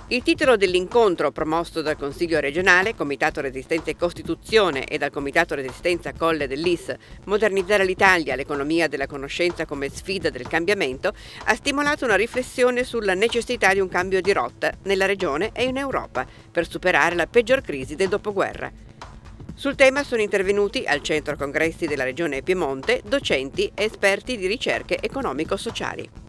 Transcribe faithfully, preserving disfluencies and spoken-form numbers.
Il titolo dell'incontro promosso dal Consiglio regionale, Comitato Resistenza e Costituzione e dal Comitato Resistenza Colle dell'I S, Modernizzare l'Italia, l'economia della conoscenza come sfida del cambiamento, ha stimolato una riflessione sulla necessità di un cambio di rotta nella regione e in Europa per superare la peggior crisi del dopoguerra. Sul tema sono intervenuti al Centro Congressi della Regione Piemonte docenti e esperti di ricerche economico-sociali.